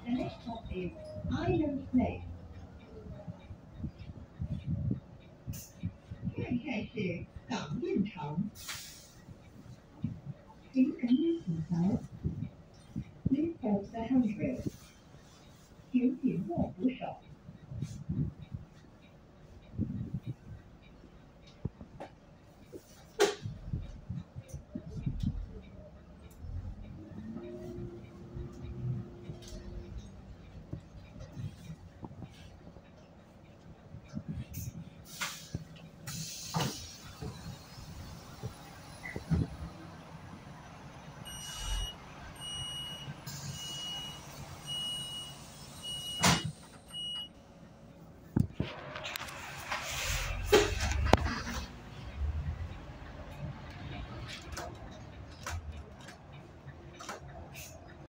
next stop is Island Place。下一站是港运城。请赶紧请求 Please hold the handrail。请紧握扶手。